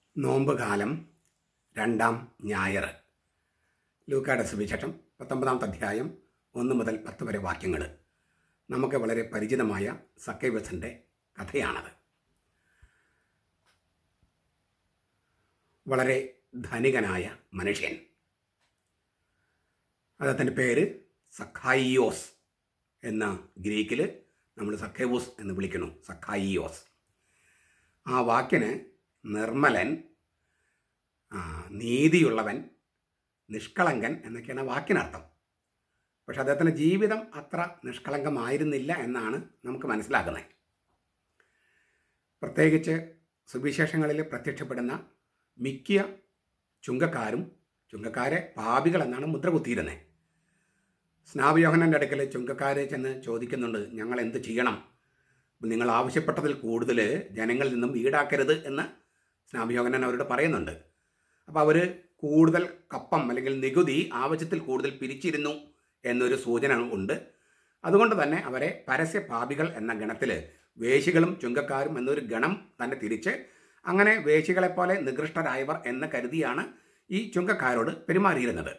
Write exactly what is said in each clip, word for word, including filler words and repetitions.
നോമ്പ് കാലം രണ്ടാം ഞായർ. ലൂക്കായുടെ സുവിശേഷം പത്തൊമ്പതാമത്തെ അധ്യായം ഒന്ന് മുതൽ പത്ത് വരെ വാക്യങ്ങൾ. നമുക്ക് വളരെ പരിചിതമായ സക്കേവസിൻ്റെ കഥയാണത്. വളരെ ധനികനായ മനുഷ്യൻ, അദ്ദേഹത്തിൻ്റെ പേര് സഖായിയോസ് എന്ന ഗ്രീക്കിൽ നമ്മൾ സക്കേവൂസ് എന്ന് വിളിക്കുന്നു. സഖായിയോസ്. ആ വാക്കിന് നിർമ്മലൻ, നീതിയുള്ളവൻ, നിഷ്കളങ്കൻ എന്നൊക്കെയാണ് വാക്കിനർത്ഥം. പക്ഷെ അദ്ദേഹത്തിൻ്റെ ജീവിതം അത്ര നിഷ്കളങ്കമായിരുന്നില്ല എന്നാണ് നമുക്ക് മനസ്സിലാക്കുന്നത്. പ്രത്യേകിച്ച് സുവിശേഷങ്ങളിൽ പ്രത്യക്ഷപ്പെടുന്ന മിക്ക ചുങ്കക്കാരും ചുങ്കക്കാരെ പാപികൾ എന്നാണ് മുദ്ര കുത്തിയിരുന്നത്. സ്നാപയോഹനൻ്റെ അടുക്കൽ ചുങ്കക്കാരെ ചെന്ന് ചോദിക്കുന്നുണ്ട്, ഞങ്ങൾ എന്ത് ചെയ്യണം? നിങ്ങൾ ആവശ്യപ്പെട്ടതിൽ കൂടുതൽ ജനങ്ങളിൽ നിന്നും ഈടാക്കരുത് എന്ന് സ്നാപയോഹനൻ അവരോട് പറയുന്നുണ്ട്. അപ്പോൾ അവർ കൂടുതൽ കപ്പം അല്ലെങ്കിൽ നികുതി ആവശ്യത്തിൽ കൂടുതൽ പിരിച്ചിരുന്നു എന്നൊരു സൂചന ഉണ്ട്. അതുകൊണ്ട് തന്നെ അവരെ പരസ്യ പാപികൾ എന്ന ഗണത്തിൽ വേശികളും ചുങ്കക്കാരും എന്നൊരു ഗണം തന്നെ തിരിച്ച് അങ്ങനെ വേശികളെപ്പോലെ നികൃഷ്ടരായവർ എന്ന് കരുതിയാണ് ഈ ചുങ്കക്കാരോട് പെരുമാറിയിരുന്നത്.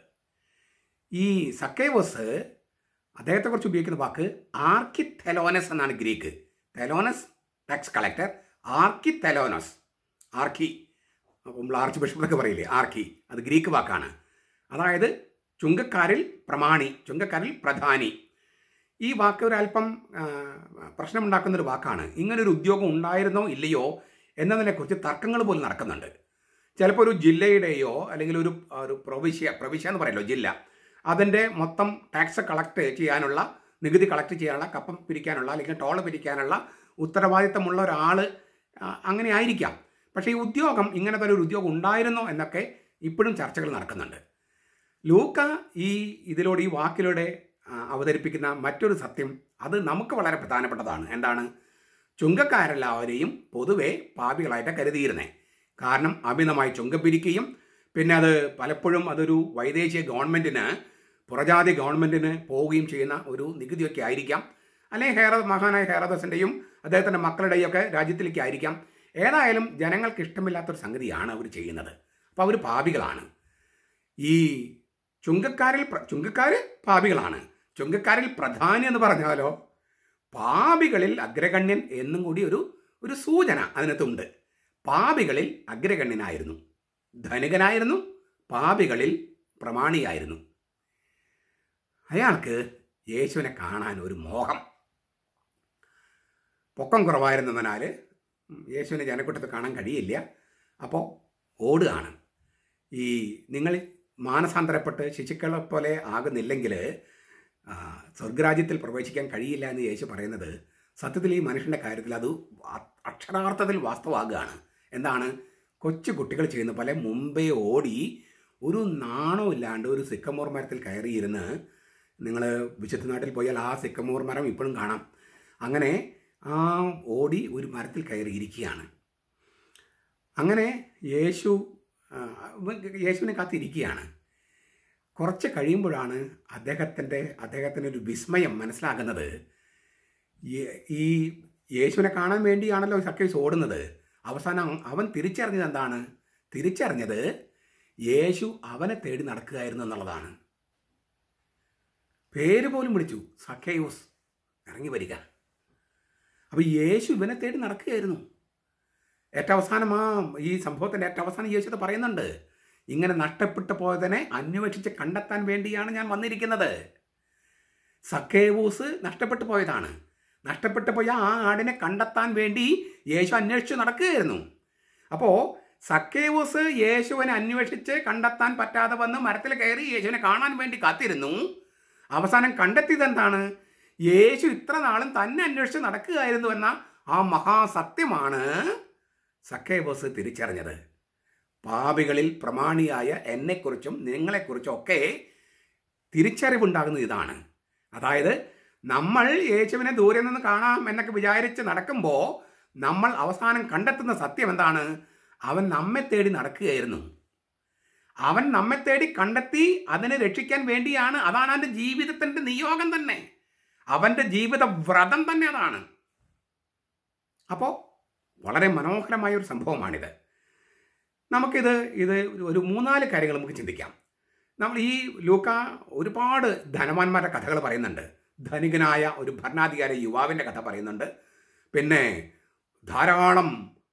ഈ സക്കേവോസ് അദ്ദേഹത്തെക്കുറിച്ച് ഉപയോഗിക്കുന്ന വാക്ക് ആർക്കിതെലോനസ് എന്നാണ്. ഗ്രീക്ക് തെലോനസ് ടാക്സ് കളക്ടർ, ആർക്കിതെലോനസ്. ആർക്കി നമ്മൾ ആർച്ച് ബിഷപ്പ് എന്നൊക്കെ പറയില്ലേ, ആർക്കി, അത് ഗ്രീക്ക് വാക്കാണ്. അതായത് ചുങ്കക്കാരിൽ പ്രമാണി, ചുങ്കക്കാരിൽ പ്രധാനി. ഈ വാക്ക് ഒരല്പം പ്രശ്നമുണ്ടാക്കുന്നൊരു വാക്കാണ്. ഇങ്ങനൊരു ഉദ്യോഗം ഉണ്ടായിരുന്നോ ഇല്ലയോ എന്നതിനെക്കുറിച്ച് തർക്കങ്ങൾ പോലും നടക്കുന്നുണ്ട്. ചിലപ്പോൾ ഒരു ജില്ലയുടെയോ അല്ലെങ്കിൽ ഒരു ഒരു പ്രവിശ്യ പ്രവിശ്യ എന്ന് പറയല്ലോ, ജില്ല, അതിൻ്റെ മൊത്തം ടാക്സ് കളക്ട് ചെയ്യാനുള്ള, നികുതി കളക്ട് ചെയ്യാനുള്ള, കപ്പം പിരിക്കാനുള്ള അല്ലെങ്കിൽ ടോള് പിരിക്കാനുള്ള ഉത്തരവാദിത്തമുള്ള ഒരാൾ അങ്ങനെ ആയിരിക്കാം. പക്ഷേ ഈ ഉദ്യോഗം, ഇങ്ങനത്തെ ഒരു ഉദ്യോഗം ഉണ്ടായിരുന്നോ എന്നൊക്കെ ഇപ്പോഴും ചർച്ചകൾ നടക്കുന്നുണ്ട്. ലൂക്ക ഈ ഇതിലൂടെ, ഈ വാക്കിലൂടെ അവതരിപ്പിക്കുന്ന മറ്റൊരു സത്യം, അത് നമുക്ക് വളരെ പ്രധാനപ്പെട്ടതാണ്. എന്താണ്? ചുങ്കക്കാരെല്ലാവരെയും പൊതുവെ പാപികളായിട്ട് കരുതിയിരുന്നേ. കാരണം അമിതമായി ചുങ്കം പിരിക്കുകയും പിന്നെ അത് പലപ്പോഴും അതൊരു വൈദേശിക ഗവൺമെൻറ്റിന്, പുറജാതി ഗവൺമെൻറ്റിന് പോവുകയും ചെയ്യുന്ന ഒരു നികുതിയൊക്കെ ആയിരിക്കാം. അല്ലെങ്കിൽ ഹേറ മഹാനായ ഹേറോദസിൻ്റെയും അദ്ദേഹത്തിൻ്റെ മക്കളുടെയും ഒക്കെ രാജ്യത്തിലേക്ക് ആയിരിക്കാം. ഏതായാലും ജനങ്ങൾക്ക് ഇഷ്ടമില്ലാത്തൊരു സംഗതിയാണ് അവർ ചെയ്യുന്നത്. അപ്പോൾ അവർ പാപികളാണ്. ഈ ചുങ്കക്കാരിൽ ചുങ്കക്കാർ പാപികളാണ്. ചുങ്കക്കാരിൽ പ്രധാനി എന്ന് പറഞ്ഞാലോ പാപികളിൽ അഗ്രഗണ്യൻ എന്നും കൂടി ഒരു ഒരു സൂചന അതിനകത്തുണ്ട്. പാപികളിൽ അഗ്രഗണ്യനായിരുന്നു, ധനികനായിരുന്നു, പാപികളിൽ പ്രമാണിയായിരുന്നു. അയാൾക്ക് യേശുവിനെ കാണാൻ ഒരു മോഹം. പൊക്കം കുറവായിരുന്നതിനാൽ യേശുവിനെ ജനക്കൂട്ടത്തിൽ കാണാൻ കഴിയില്ല. അപ്പോൾ ഓടുകയാണ്. ഈ നിങ്ങൾ മാനസാന്തരപ്പെട്ട് ശിശുക്കളെ പോലെ ആകുന്നില്ലെങ്കിൽ സ്വർഗരാജ്യത്തിൽ പ്രവേശിക്കാൻ കഴിയില്ല എന്ന് യേശു പറയുന്നത് സത്യത്തിൽ ഈ മനുഷ്യൻ്റെ കാര്യത്തിൽ അത് അക്ഷരാർത്ഥത്തിൽ വാസ്തവമാകുകയാണ്. എന്താണ്? കൊച്ചു കുട്ടികൾ ചെയ്യുന്ന പോലെ മുമ്പേ ഓടി ഒരു നാണമില്ലാണ്ട് ഒരു സിക്കമോർ മരത്തിൽ കയറിയിരുന്ന്, നിങ്ങൾ വിശുദ്ധ നാട്ടിൽ പോയാൽ ആ സിക്കമോർ മരം ഇപ്പോഴും കാണാം. അങ്ങനെ ആ ഓടി ഒരു മരത്തിൽ കയറിയിരിക്കുകയാണ്. അങ്ങനെ യേശു യേശുവിനെ കാത്തിരിക്കുകയാണ്. കുറച്ച് കഴിയുമ്പോഴാണ് അദ്ദേഹത്തിൻ്റെ അദ്ദേഹത്തിൻ്റെ ഒരു വിസ്മയം മനസ്സിലാകുന്നത്. ഈ യേശുവിനെ കാണാൻ വേണ്ടിയാണല്ലോ സക്കേവൂസ് ഓടുന്നത്. അവസാനം അവൻ തിരിച്ചറിഞ്ഞത് എന്താണ്? തിരിച്ചറിഞ്ഞത് യേശു അവനെ തേടി നടക്കുകയായിരുന്നു എന്നുള്ളതാണ്. പേര് പോലും വിളിച്ചു, സക്കേവൂസ് ഇറങ്ങി വരിക. അപ്പോൾ യേശു ഇവനെ തേടി നടക്കുകയായിരുന്നു. ഏറ്റവും അവസാനം ആ ഈ സംഭവത്തിൻ്റെ ഏറ്റവും അവസാനം യേശു പറയുന്നുണ്ട്, ഇങ്ങനെ നഷ്ടപ്പെട്ടു പോയതിനെ അന്വേഷിച്ച് കണ്ടെത്താൻ വേണ്ടിയാണ് ഞാൻ വന്നിരിക്കുന്നത്. സക്കേവൂസ് നഷ്ടപ്പെട്ടു പോയതാണ്. നഷ്ടപ്പെട്ടു പോയ ആ ആടിനെ കണ്ടെത്താൻ വേണ്ടി യേശു അന്വേഷിച്ച് നടക്കുകയായിരുന്നു. അപ്പോൾ സക്കേവൂസ് യേശുവിനെ അന്വേഷിച്ച് കണ്ടെത്താൻ പറ്റാതെ വന്ന് മരത്തിൽ കയറി യേശുവിനെ കാണാൻ വേണ്ടി കാത്തിരുന്നു. അവസാനം കണ്ടെത്തിയത് എന്താണ്? യേശു ഇത്ര നാളും തന്നെ അന്വേഷിച്ച് നടക്കുകയായിരുന്നു എന്ന ആ മഹാസത്യമാണ് സക്കേവൂസ് തിരിച്ചറിഞ്ഞത്. പാപികളിൽ പ്രമാണിയായ എന്നെക്കുറിച്ചും നിങ്ങളെക്കുറിച്ചും ഒക്കെ തിരിച്ചറിവുണ്ടാകുന്നത് ഇതാണ്. അതായത് നമ്മൾ യേശുവിനെ ദൂരെ നിന്ന് കാണാം എന്നൊക്കെ വിചാരിച്ച് നടക്കുമ്പോൾ നമ്മൾ അവസാനം കണ്ടെത്തുന്ന സത്യം എന്താണ്? അവൻ നമ്മെ തേടി നടക്കുകയായിരുന്നു. അവൻ നമ്മെ തേടി കണ്ടെത്തി അതിനെ രക്ഷിക്കാൻ വേണ്ടിയാണ്. അതാണ് അവൻ്റെ ജീവിതത്തിൻ്റെ നിയോഗം തന്നെ, അവൻ്റെ ജീവിത വ്രതം തന്നെ അതാണ്. അപ്പോൾ വളരെ മനോഹരമായൊരു സംഭവമാണിത്. നമുക്കിത് ഇത് ഒരു മൂന്നാല് കാര്യങ്ങൾ നമുക്ക് ചിന്തിക്കാം. നമ്മൾ ഈ ലൂക്ക ഒരുപാട് ധനവാന്മാരുടെ കഥകൾ പറയുന്നുണ്ട്. ധനികനായ ഒരു ഭരണാധികാരി യുവാവിൻ്റെ കഥ പറയുന്നുണ്ട്. പിന്നെ ധാരാളം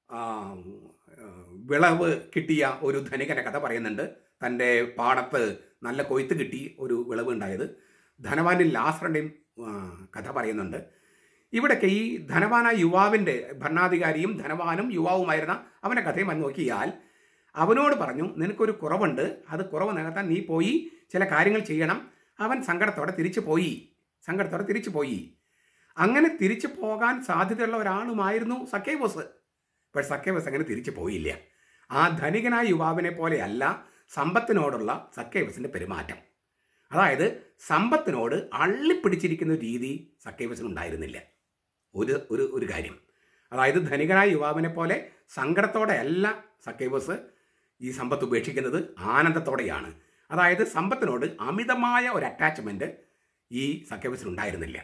വിളവ് കിട്ടിയ ഒരു ധനികൻ്റെ കഥ പറയുന്നുണ്ട്. തൻ്റെ പാടത്ത് നല്ല കൊയ്ത്ത് കിട്ടി ഒരു വിളവ് ഉണ്ടായത്. ധനവാനും ലാസറിൻ്റെയും കഥ പറയുന്നുണ്ട്. ഇവിടേക്ക് ഈ ധനവാനായ യുവാവിൻ്റെ ഭരണാധികാരിയും ധനവാനും യുവാവുമായിരുന്ന അവൻ്റെ കഥയും വന്ന് നോക്കിയാൽ അവനോട് പറഞ്ഞു, നിനക്കൊരു കുറവുണ്ട്, അത് കുറവ് നികത്താൻ നീ പോയി ചില കാര്യങ്ങൾ ചെയ്യണം. അവൻ സങ്കടത്തോടെ തിരിച്ചു പോയി സങ്കടത്തോടെ തിരിച്ചു പോയി അങ്ങനെ തിരിച്ചു പോകാൻ സാധ്യതയുള്ള ഒരാളുമായിരുന്നു സക്കേവോസ്. പക്ഷെ സക്കേവോസ് അങ്ങനെ തിരിച്ചു പോയില്ല. ആ ധനികനായ യുവാവിനെ പോലെയല്ല സമ്പത്തിനോടുള്ള സക്കേവസിൻ്റെ പെരുമാറ്റം. അതായത് സമ്പത്തിനോട് അള്ളിപ്പിടിച്ചിരിക്കുന്ന രീതി സക്കേവസിനുണ്ടായിരുന്നില്ല. ഒരു ഒരു ഒരു കാര്യം, അതായത് ധനികനായ യുവാവിനെ പോലെ സങ്കടത്തോടെയല്ല സക്കേവസ് ഈ സമ്പത്ത് ഉപേക്ഷിക്കുന്നത്, ആനന്ദത്തോടെയാണ്. അതായത് സമ്പത്തിനോട് അമിതമായ ഒരു അറ്റാച്ച്മെൻറ്റ് ഈ സക്കേവസിനുണ്ടായിരുന്നില്ല.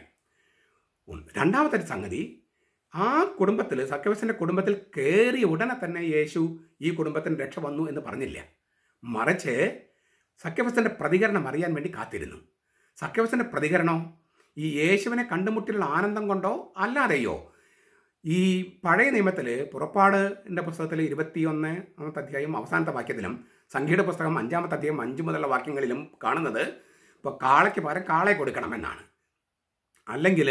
രണ്ടാമത്തെ ഒരു സംഗതി, ആ കുടുംബത്തിൽ സക്കേവസിൻ്റെ കുടുംബത്തിൽ കയറിയ ഉടനെ തന്നെ യേശു ഈ കുടുംബത്തിന് രക്ഷ വന്നു എന്ന് പറഞ്ഞില്ല. മറിച്ച് സക്കേവസിൻ്റെ പ്രതികരണം അറിയാൻ വേണ്ടി കാത്തിരുന്നു. സക്കേവസിൻ്റെ പ്രതികരണം ഈ യേശുവിനെ കണ്ടുമുട്ടിയുള്ള ആനന്ദം കൊണ്ടോ അല്ലാതെയോ. ഈ പഴയ നിയമത്തിൽ പുറപ്പാടിൻ്റെ പുസ്തകത്തിൽ ഇരുപത്തിയൊന്നാമത്തെ അധ്യായം അവസാനത്തെ വാക്യത്തിലും സംഖ്യയുടെ പുസ്തകം അഞ്ചാമത്തെ അധ്യായം അഞ്ച് മുതലുള്ള വാക്യങ്ങളിലും കാണുന്നത് ഇപ്പോൾ കാളയ്ക്ക് പകരം കാളയെ കൊടുക്കണമെന്നാണ്. അല്ലെങ്കിൽ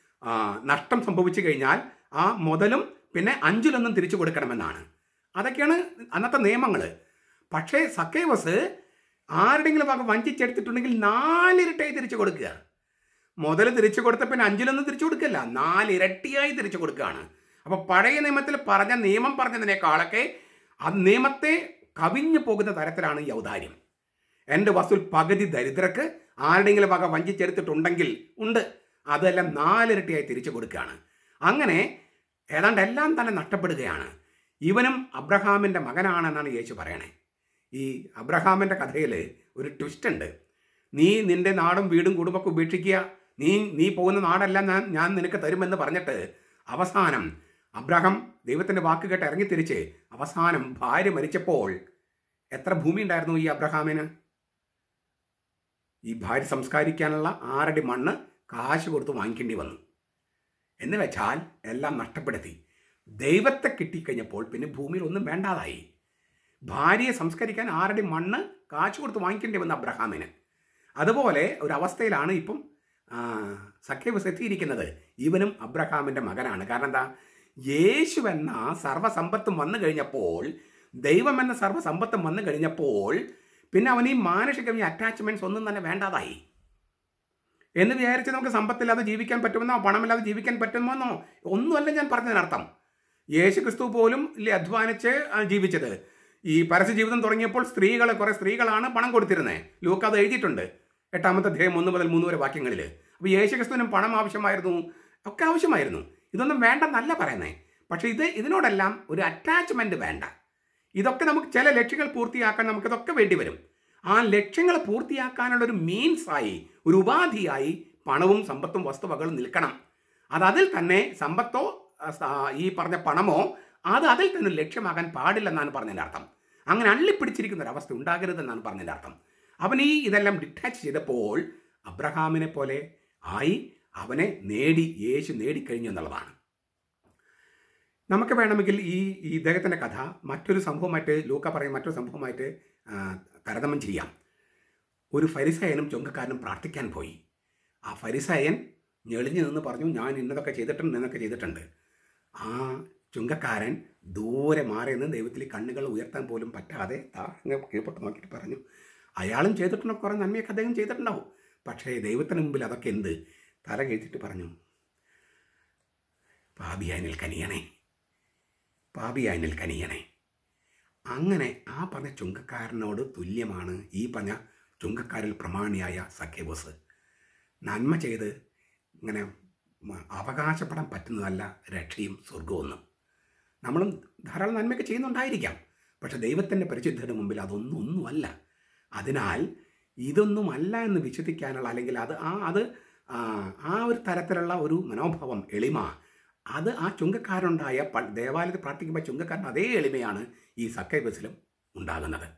നഷ്ടം സംഭവിച്ചു കഴിഞ്ഞാൽ ആ മുതലും പിന്നെ അഞ്ചിലൊന്നും തിരിച്ചു കൊടുക്കണമെന്നാണ്. അതൊക്കെയാണ് അന്നത്തെ നിയമങ്ങൾ. പക്ഷേ സക്കേവസ് ആരുടെങ്കിലും ഭാഗം വഞ്ചിച്ചെടുത്തിട്ടുണ്ടെങ്കിൽ നാലിരട്ടായി തിരിച്ചു കൊടുക്കുക. മുതൽ തിരിച്ചു കൊടുത്ത പിന്നെ അഞ്ചിലൊന്നും തിരിച്ചു കൊടുക്കില്ല, നാലിരട്ടിയായി തിരിച്ചു കൊടുക്കുകയാണ്. അപ്പോൾ പഴയ നിയമത്തിൽ പറഞ്ഞ നിയമം പറഞ്ഞതിനേക്കാളൊക്കെ ആ നിയമത്തെ കവിഞ്ഞു പോകുന്ന തരത്തിലാണ് ഈ ഔദാര്യം. എൻ്റെ വസ്തുവിൽ പകുതി ദരിദ്രർക്ക് ആരുടെങ്കിലും വക വഞ്ചിച്ചെടുത്തിട്ടുണ്ടെങ്കിൽ ഉണ്ട്, അതെല്ലാം നാലിരട്ടിയായി തിരിച്ചു കൊടുക്കുകയാണ്. അങ്ങനെ ഏതാണ്ട് എല്ലാം തന്നെ നഷ്ടപ്പെടുകയാണ്. ഇവനും അബ്രഹാമിൻ്റെ മകനാണെന്നാണ് യേശു പറയണേ. ഈ അബ്രഹാമിൻ്റെ കഥയിൽ ഒരു ട്വിസ്റ്റ് ഉണ്ട്. നീ നിൻ്റെ നാടും വീടും കുടുംബമൊക്കെ ഉപേക്ഷിക്കുക, നീ നീ പോകുന്ന നാടെല്ലാം ഞാൻ ഞാൻ നിനക്ക് തരുമെന്ന് പറഞ്ഞിട്ട് അവസാനം അബ്രഹാം ദൈവത്തിൻ്റെ വാക്ക് കേട്ട് ഇറങ്ങിത്തിരിച്ച് അവസാനം ഭാര്യ മരിച്ചപ്പോൾ എത്ര ഭൂമി ഉണ്ടായിരുന്നു ഈ അബ്രഹാമിന്? ഈ ഭാര്യ സംസ്കരിക്കാനുള്ള ആറടി മണ്ണ് കാശ് കൊടുത്ത് വാങ്ങിക്കേണ്ടി വന്നു. എന്ന് വെച്ചാൽ എല്ലാം നഷ്ടപ്പെടുത്തി. ദൈവത്തെ കിട്ടിക്കഴിഞ്ഞപ്പോൾ പിന്നെ ഭൂമിയിൽ ഒന്നും വേണ്ടാതായി. ഭാര്യയെ സംസ്കരിക്കാൻ ആറടി മണ്ണ് കാശ് കൊടുത്ത് വാങ്ങിക്കേണ്ടി വന്നു അബ്രഹാമിന്. അതുപോലെ ഒരവസ്ഥയിലാണ് ഇപ്പം സക്കേവസ് എത്തിയിരിക്കുന്നത്. ഇവനും അബ്രഹാമിൻ്റെ മകനാണ്. കാരണം എന്താ? യേശു എന്ന സർവ്വസമ്പത്തും വന്നു കഴിഞ്ഞപ്പോൾ, ദൈവം എന്ന സർവ്വസമ്പത്തും വന്നു കഴിഞ്ഞപ്പോൾ പിന്നെ അവൻ ഈ മാനുഷിക അറ്റാച്ച്മെൻറ്റ്സ് ഒന്നും തന്നെ വേണ്ടാതായി. എന്ന് വിചാരിച്ച് നമുക്ക് സമ്പത്തില്ലാതെ ജീവിക്കാൻ പറ്റുമെന്നോ പണമില്ലാതെ ജീവിക്കാൻ പറ്റുമെന്നോ ഒന്നുമല്ല ഞാൻ പറഞ്ഞതിനർത്ഥം. യേശു ക്രിസ്തു പോലും ഇല്ലേ അധ്വാനിച്ച് ജീവിച്ചത്. ഈ പരസ്യ ജീവിതം തുടങ്ങിയപ്പോൾ സ്ത്രീകൾ കുറേ സ്ത്രീകളാണ് പണം കൊടുത്തിരുന്നത്. ലൂക്ക അത് എഴുതിയിട്ടുണ്ട് എട്ടാമത്തെ അധ്യായം ഒന്ന് മുതൽ മൂന്ന് വരെ വാക്യങ്ങളിൽ. അപ്പോൾ യേശു ക്രിസ്തുവിനും പണം ആവശ്യമായിരുന്നു, ഒക്കെ ആവശ്യമായിരുന്നു. ഇതൊന്നും വേണ്ടെന്നല്ല പറയുന്നത്. പക്ഷേ ഇത് ഇതിനോടെല്ലാം ഒരു അറ്റാച്ച്മെൻറ്റ് വേണ്ട. ഇതൊക്കെ നമുക്ക് ചില ലക്ഷ്യങ്ങൾ പൂർത്തിയാക്കാൻ നമുക്കിതൊക്കെ വേണ്ടി വരും. ആ ലക്ഷ്യങ്ങൾ പൂർത്തിയാക്കാനുള്ളൊരു മീൻസായി, ഒരു ഉപാധിയായി പണവും സമ്പത്തും വസ്തുവകകളും നിൽക്കണം. അത് അതിൽ തന്നെ സമ്പത്തോ ഈ പറഞ്ഞ പണമോ അത് അതിൽ തന്നെ ലക്ഷ്യമാകാൻ പാടില്ലെന്നാണ് പറഞ്ഞതിൻ്റെ അർത്ഥം. അങ്ങനെ അള്ളിപ്പിടിച്ചിരിക്കുന്ന ഒരവസ്ഥ ഉണ്ടാകരുതെന്നാണ് പറഞ്ഞതിൻ്റെ അർത്ഥം. അവൻ ഈ ഇതെല്ലാം ഡിറ്റാച്ച് ചെയ്തപ്പോൾ അബ്രഹാമിനെ പോലെ ആയി അവനെ നേടി, യേശു നേടിക്കഴിഞ്ഞു എന്നുള്ളതാണ്. നമുക്ക് വേണമെങ്കിൽ ഈ ഇദ്ദേഹത്തിൻ്റെ കഥ മറ്റൊരു സംഭവമായിട്ട്, ലൂക്ക പറയും മറ്റൊരു സംഭവമായിട്ട് താരതമ്യം ചെയ്യാം. ഒരു ഫരിസയനും ചുങ്കക്കാരനും പ്രാർത്ഥിക്കാൻ പോയി. ആ ഫരിസയൻ ഞെളിഞ്ഞു നിന്ന് പറഞ്ഞു, ഞാൻ ഇന്നതൊക്കെ ചെയ്തിട്ടുണ്ട് ഇന്നതൊക്കെ ചെയ്തിട്ടുണ്ട്. ആ ചുങ്കക്കാരൻ ദൂരെ മാറി നിന്ന് ദൈവത്തിൽ കണ്ണുകൾ ഉയർത്താൻ പോലും പറ്റാതെ താങ്ങ കീഴ്പോട്ട് നോക്കിയിട്ട് പറഞ്ഞു, അയാളും ചെയ്തിട്ടുണ്ടോ കുറേ നന്മയൊക്കെ അദ്ദേഹം ചെയ്തിട്ടുണ്ടാവും. പക്ഷേ ദൈവത്തിന് മുമ്പിൽ അതൊക്കെ എന്ത്? തല കഴിച്ചിട്ട് പറഞ്ഞു, പാപിയായനിൽ കനിയണേ, പാപിയായനിൽ കനിയണേ. അങ്ങനെ ആ പറഞ്ഞ ചുങ്കക്കാരനോട് തുല്യമാണ് ഈ പറഞ്ഞ ചുങ്കക്കാരിൽ പ്രമാണിയായ സക്കേവോസ്. നന്മ ചെയ്ത് ഇങ്ങനെ അവകാശപ്പെടാൻ പറ്റുന്നതല്ല രക്ഷയും സ്വർഗമൊന്നും. നമ്മളും ധാരാളം നന്മയൊക്കെ ചെയ്യുന്നുണ്ടായിരിക്കാം, പക്ഷെ ദൈവത്തിൻ്റെ പരിശുദ്ധയുടെ മുമ്പിൽ അതൊന്നും ഒന്നുമല്ല. അതിനാൽ ഇതൊന്നുമല്ല എന്ന് വിശ്വസിക്കാനുള്ള, അല്ലെങ്കിൽ അത് ആ അത് ആ ഒരു തരത്തിലുള്ള ഒരു മനോഭാവം, എളിമ, അത് ആ ചുങ്കക്കാരുണ്ടായ ദേവാലയത്തിൽ പ്രാർത്ഥിക്കുമ്പോൾ ചുങ്കക്കാരൻ്റെ അതേ എളിമയാണ് ഈ സക്കേവസിലും ഉണ്ടാകുന്നത്.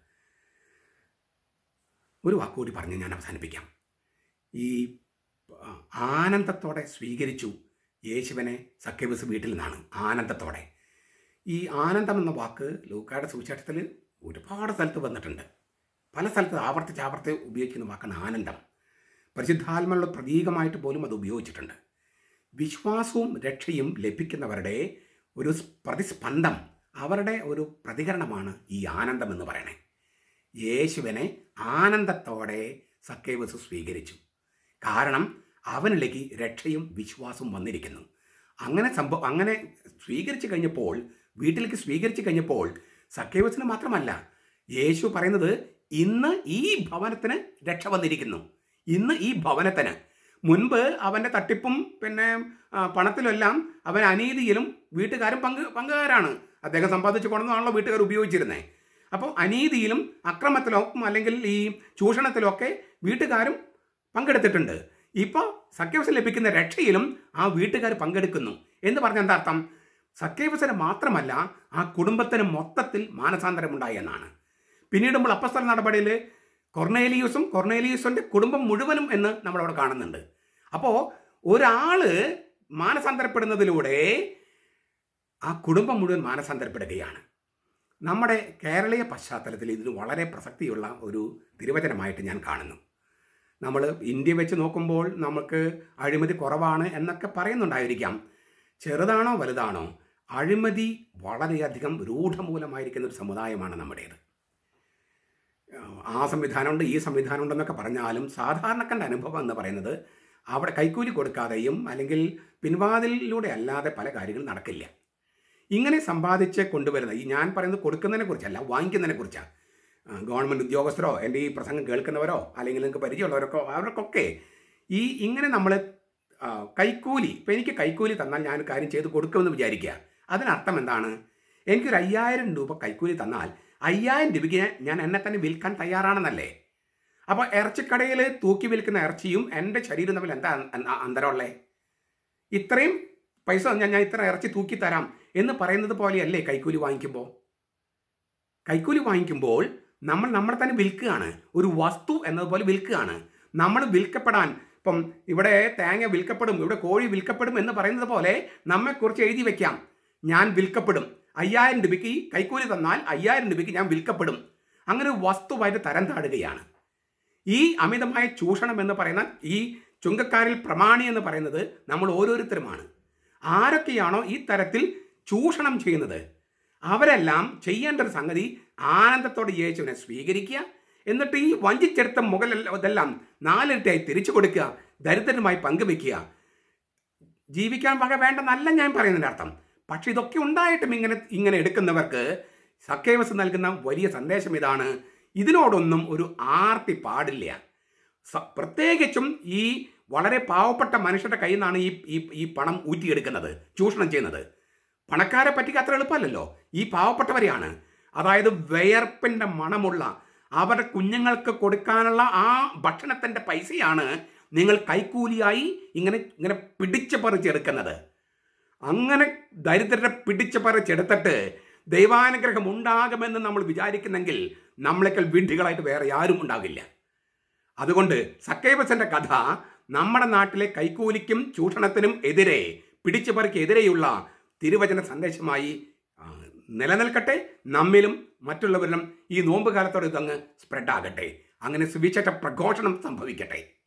ഒരു വാക്കുകൂടി പറഞ്ഞ് ഞാൻ അവസാനിപ്പിക്കാം. ഈ ആനന്ദത്തോടെ സ്വീകരിച്ചു യേശുവിനെ സക്കേവൂസ് വീട്ടിൽ നിന്നാണ്. ആനന്ദത്തോടെ. ഈ ആനന്ദം എന്ന വാക്ക് ലൂക്കായുടെ സുവിശേഷത്തിൽ ഒരുപാട് സ്ഥലത്ത് വന്നിട്ടുണ്ട്. പല സ്ഥലത്ത് ആവർത്തിച്ച് ആവർത്തിച്ച് ഉപയോഗിക്കുന്ന വാക്കാണ് ആനന്ദം. പരിശുദ്ധാത്മയുള്ള പ്രതീകമായിട്ട് പോലും അത് ഉപയോഗിച്ചിട്ടുണ്ട്. വിശ്വാസവും രക്ഷയും ലഭിക്കുന്നവരുടെ ഒരു പ്രതിസ്പന്ദം, അവരുടെ ഒരു പ്രതികരണമാണ് ഈ ആനന്ദം എന്ന് പറയണേ. യേശുവിനെ ആനന്ദത്തോടെ സക്കേവൂസ് സ്വീകരിച്ചു. കാരണം അവനിലേക്ക് രക്ഷയും വിശ്വാസവും വന്നിരിക്കുന്നു. അങ്ങനെ സംഭവം അങ്ങനെ സ്വീകരിച്ചു കഴിഞ്ഞപ്പോൾ, വീട്ടിലേക്ക് സ്വീകരിച്ചു കഴിഞ്ഞപ്പോൾ സക്കേവൂസിന് മാത്രമല്ല, യേശു പറയുന്നത് ഇന്ന് ഈ ഭവനത്തിന് രക്ഷ വന്നിരിക്കുന്നു. ഇന്ന് ഈ ഭവനത്തിന്, മുൻപ് അവൻ്റെ തട്ടിപ്പും പിന്നെ പണത്തിലെല്ലാം അവൻ അനീതിയിലും വീട്ടുകാരും പങ്ക് പങ്കുകാരാണ്. അദ്ദേഹം സമ്പാദിച്ചു കൊണ്ടുവന്നാണല്ലോ വീട്ടുകാർ ഉപയോഗിച്ചിരുന്നത്. അപ്പോൾ അനീതിയിലും അക്രമത്തിലോ അല്ലെങ്കിൽ ഈ ചൂഷണത്തിലോ ഒക്കെ വീട്ടുകാരും പങ്കെടുത്തിട്ടുണ്ട്. ഇപ്പോൾ സക്കേവൂസിന് ലഭിക്കുന്ന രക്ഷയിലും ആ വീട്ടുകാർ പങ്കെടുക്കുന്നു എന്ന് പറഞ്ഞ എന്താ അർത്ഥം? സക്കേവൂസിന് മാത്രമല്ല, ആ കുടുംബത്തിന് മൊത്തത്തിൽ മാനസാന്തരമുണ്ടായി എന്നാണ്. പിന്നീട് നമ്മൾ അപ്പസ്തല നടപടിയിൽ കൊർണേലിയൂസും കൊർണേലിയൂസിൻ്റെ കുടുംബം മുഴുവനും എന്ന് നമ്മളവിടെ കാണുന്നുണ്ട്. അപ്പോൾ ഒരാൾ മാനസാന്തരപ്പെടുന്നതിലൂടെ ആ കുടുംബം മുഴുവൻ മാനസാന്തരപ്പെടുകയാണ്. നമ്മുടെ കേരളീയ പശ്ചാത്തലത്തിൽ ഇതിന് വളരെ പ്രസക്തിയുള്ള ഒരു തിരുവചനമായിട്ട് ഞാൻ കാണുന്നു. നമ്മൾ ഇന്ത്യ വെച്ച് നോക്കുമ്പോൾ നമുക്ക് അഴിമതി കുറവാണ് എന്നൊക്കെ പറയുന്നുണ്ടായിരിക്കാം. ചെറുതാണോ വലുതാണോ, അഴിമതി വളരെയധികം രൂഢമൂലമായിരിക്കുന്ന ഒരു സമുദായമാണ് നമ്മുടേത്. ആ സംവിധാനമുണ്ട്, ഈ സംവിധാനമുണ്ടെന്നൊക്കെ പറഞ്ഞാലും സാധാരണക്കാരൻ്റെ അനുഭവം എന്ന് പറയുന്നത് അവിടെ കൈക്കൂലി കൊടുക്കാതെയും അല്ലെങ്കിൽ പിൻവാതിലൂടെ അല്ലാതെ പല കാര്യങ്ങളും നടക്കില്ല. ഇങ്ങനെ സമ്പാദിച്ച് കൊണ്ടുവരുന്ന, ഈ ഞാൻ പറയുന്നത് കൊടുക്കുന്നതിനെ കുറിച്ചല്ല, വാങ്ങിക്കുന്നതിനെ കുറിച്ചാണ്. ഗവൺമെൻറ് ഉദ്യോഗസ്ഥരോ എൻ്റെ ഈ പ്രസംഗം കേൾക്കുന്നവരോ അല്ലെങ്കിൽ നിങ്ങൾക്ക് പരിചയമുള്ളവരൊക്കെ അവർക്കൊക്കെ ഈ ഇങ്ങനെ നമ്മൾ കൈക്കൂലി, ഇപ്പം എനിക്ക് കൈക്കൂലി തന്നാൽ ഞാൻ കാര്യം ചെയ്ത് കൊടുക്കുമെന്ന് വിചാരിക്കുക. അതിനർത്ഥം എന്താണ്? എനിക്കൊരു അയ്യായിരം രൂപ കൈക്കൂലി തന്നാൽ അയ്യായിരം രൂപയ്ക്ക് ഞാൻ എന്നെ തന്നെ വിൽക്കാൻ തയ്യാറാണെന്നല്ലേ? അപ്പോൾ ഇറച്ചിക്കടയിൽ തൂക്കി വിൽക്കുന്ന ഇറച്ചിയും എൻ്റെ ശരീരം തമ്മിൽ എന്താ അന്തരമുള്ളേ? ഇത്രയും പൈസ ഞാൻ ഞാൻ ഇത്ര ഇറച്ചി തൂക്കി തരാം എന്ന് പറയുന്നത് പോലെയല്ലേ കൈക്കൂലി വാങ്ങിക്കുമ്പോൾ? കൈക്കൂലി വാങ്ങിക്കുമ്പോൾ നമ്മൾ നമ്മളെ തന്നെ വിൽക്കുകയാണ്, ഒരു വസ്തു എന്നതുപോലെ വിൽക്കുകയാണ്. നമ്മൾ വിൽക്കപ്പെടാൻ, ഇപ്പം ഇവിടെ തേങ്ങ വിൽക്കപ്പെടും, ഇവിടെ കോഴി വിൽക്കപ്പെടും എന്ന് പറയുന്നത് പോലെ നമ്മെക്കുറിച്ച് എഴുതി വെക്കാം, ഞാൻ വിൽക്കപ്പെടും, അയ്യായിരം രൂപയ്ക്ക് കൈക്കൂലി തന്നാൽ അയ്യായിരം രൂപയ്ക്ക് ഞാൻ വിൽക്കപ്പെടും. അങ്ങനെ ഒരു വസ്തുവായിട്ട് തരം താഴുകയാണ്. ഈ അമിതമായ ചൂഷണം എന്ന് പറയുന്ന ഈ ചുങ്കക്കാരിൽ പ്രമാണി എന്ന് പറയുന്നത് നമ്മൾ ഓരോരുത്തരുമാണ്. ആരൊക്കെയാണോ ഈ തരത്തിൽ ചൂഷണം ചെയ്യുന്നത് അവരെല്ലാം ചെയ്യേണ്ട ഒരു സംഗതി ആനന്ദത്തോടെ യേശുവിനെ സ്വീകരിക്കുക, എന്നിട്ട് ഈ വഞ്ചിച്ചെടുത്ത മുകളിൽ ഇതെല്ലാം നാലിരട്ടിയായി തിരിച്ചു കൊടുക്കുക, ദരിദ്രരുമായി പങ്കുവെക്കുക. ജീവിക്കാൻ വക വേണ്ടെന്നല്ല ഞാൻ പറയുന്നതിൻ്റെ അർത്ഥം. പക്ഷെ ഇതൊക്കെ ഉണ്ടായിട്ടും ഇങ്ങനെ ഇങ്ങനെ എടുക്കുന്നവർക്ക് സക്കേവൂസ് നൽകുന്ന വലിയ സന്ദേശം ഇതാണ്: ഇതിനോടൊന്നും ഒരു ആർത്തി പാടില്ല. പ്രത്യേകിച്ചും ഈ വളരെ പാവപ്പെട്ട മനുഷ്യരുടെ കയ്യിൽ നിന്നാണ് ഈ ഈ പണം ഊറ്റിയെടുക്കുന്നത്, ചൂഷണം ചെയ്യുന്നത്. പണക്കാരെ പറ്റിക്ക് അത്ര എളുപ്പമല്ലല്ലോ, ഈ പാവപ്പെട്ടവരെയാണ്. അതായത് വിയർപ്പിൻ്റെ മണമുള്ള അവരുടെ കുഞ്ഞുങ്ങൾക്ക് കൊടുക്കാനുള്ള ആ ഭക്ഷണത്തിൻ്റെ പൈസയാണ് നിങ്ങൾ കൈക്കൂലിയായി ഇങ്ങനെ ഇങ്ങനെ പിടിച്ച് പറിച്ചെടുക്കുന്നത്. അങ്ങനെ ദരിദ്രരെ പിടിച്ച് പറിച്ചെടുത്തിട്ട് ദൈവാനുഗ്രഹം ഉണ്ടാകുമെന്ന് നമ്മൾ വിചാരിക്കുന്നെങ്കിൽ നമ്മളെക്കാൾ വിഡ്ഢികളായിട്ട് വേറെ ആരും ഉണ്ടാകില്ല. അതുകൊണ്ട് സക്കേവൂസിൻ്റെ കഥ നമ്മുടെ നാട്ടിലെ കൈക്കൂലിക്കും ചൂഷണത്തിനും എതിരെ, പിടിച്ചുപറിക്കെതിരെയുള്ള തിരുവചന സന്ദേശമായി നിലനിൽക്കട്ടെ. നമ്മിലും മറ്റുള്ളവരിലും ഈ നോമ്പ് കാലത്തോടെ ഇതങ്ങ് സ്പ്രെഡാകട്ടെ. അങ്ങനെ സുവിശേഷ പ്രഘോഷണം സംഭവിക്കട്ടെ.